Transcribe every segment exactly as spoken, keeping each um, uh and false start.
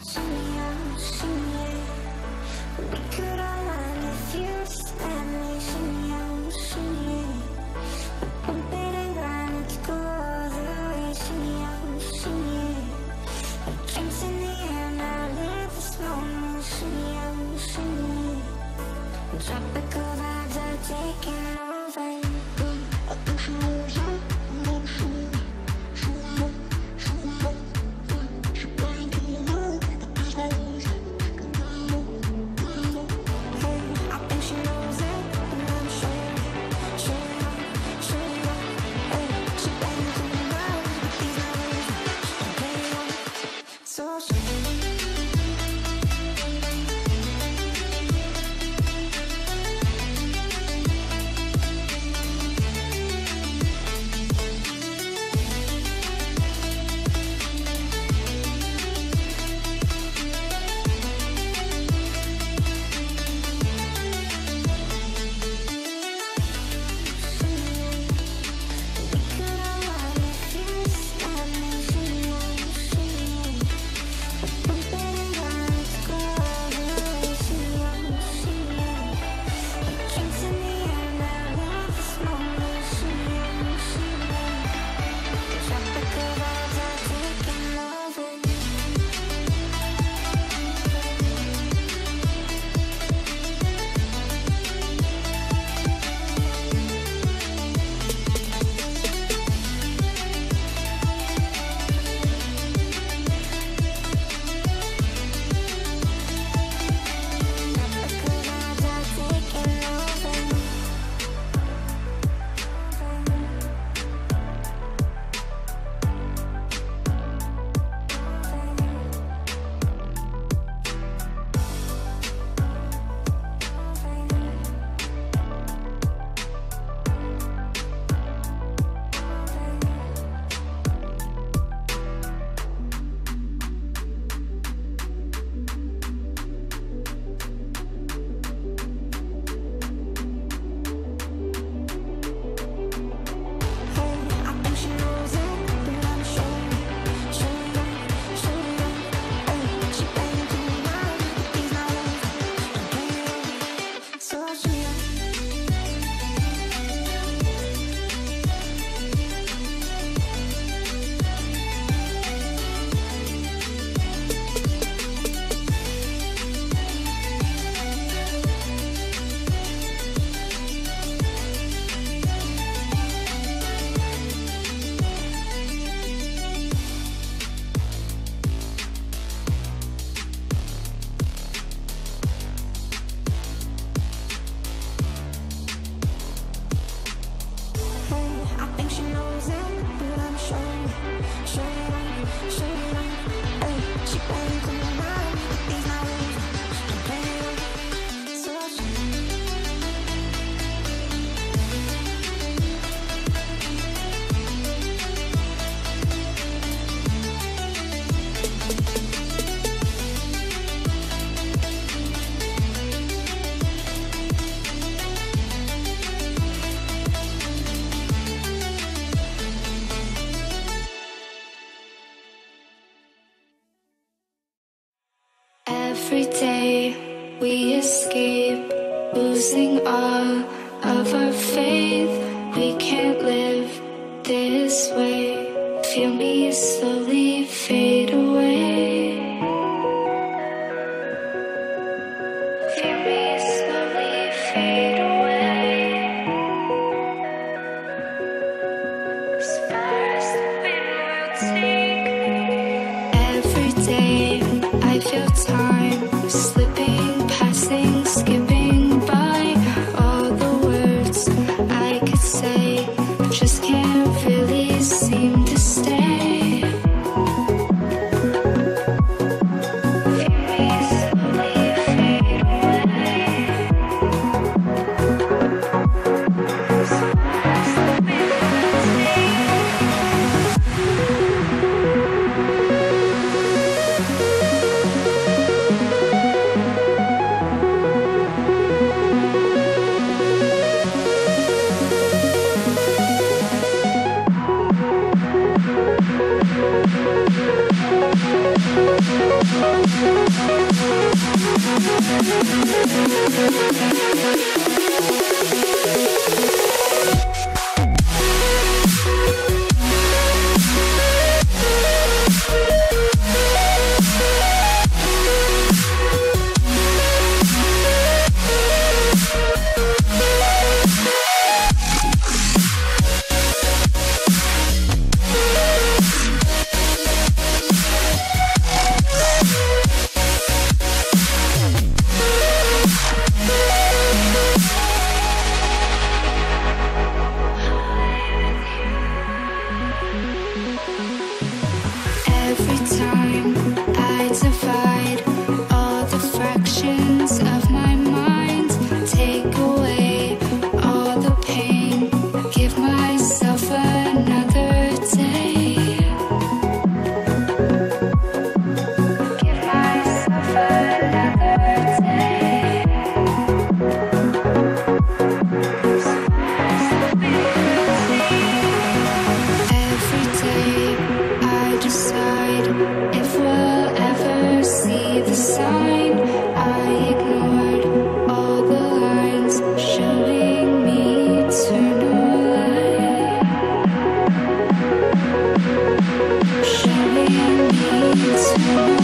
Every day we escape, losing all of our faith. We can't live this way. Feel me slowly fade away. Feel me slowly fade away. As far as the wind will take me. Every day I feel time slipping, passing, skipping by. All the words I could say just can't really seem to stay. Feel me slowly fade away. As far as the wind will take me. Every time I divide all the fractions of my mind, take away all the pain, give myself another day. Give myself another day. Every day I decide if we'll ever see the sign. I ignored all the lines showing me eternal light, showing me eternal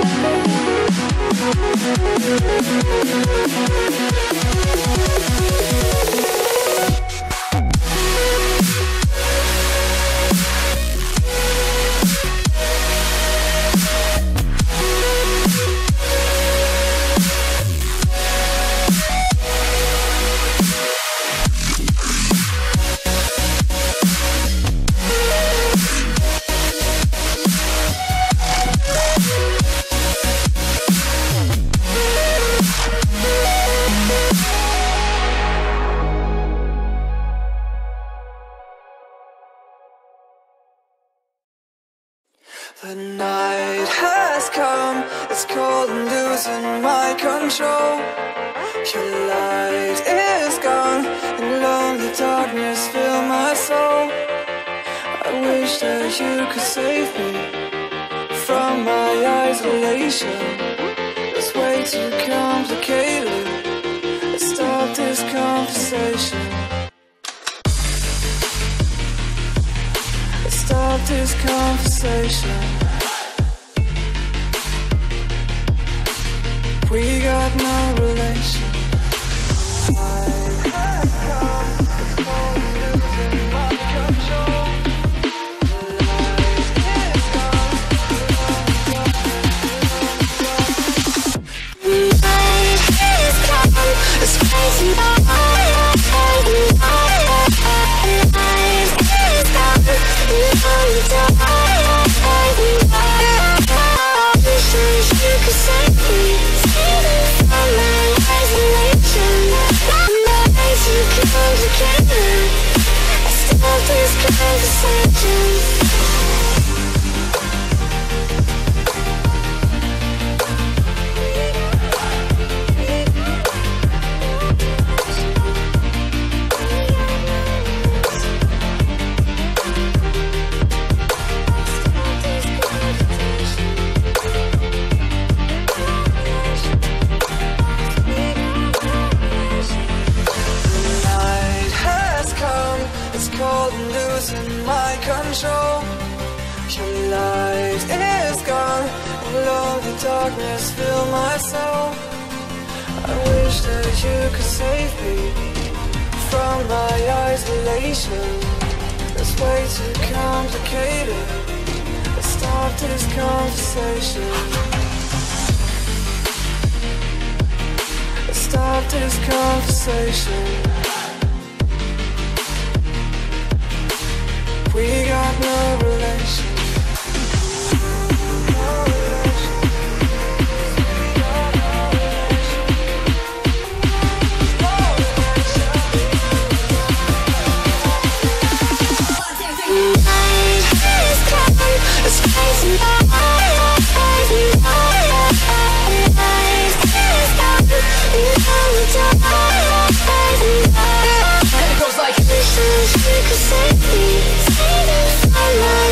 The night has come, it's cold and losing my control. Your light is gone, and lonely darkness fill my soul. I wish that you could save me from my isolation. It's way too complicated. Let's stop this conversation. Let's stop this conversation. We got no relation. Time has come, it's cold and losing my control. The light is gone, the night is come, it's crazy. The night is gone, the night is gone, the wish that you could save me. Darkness fill my soul. I wish that you could save me from my isolation. It's way too complicated. Let's stop this conversation. Let's stop this conversation. We got no relation. It's crazy. And it goes like, wish that you could save me, save me from my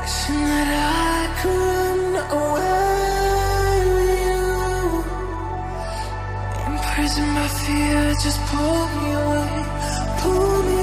wishing that I could run away with you. Imprisoned by fear, just pull me away, pull me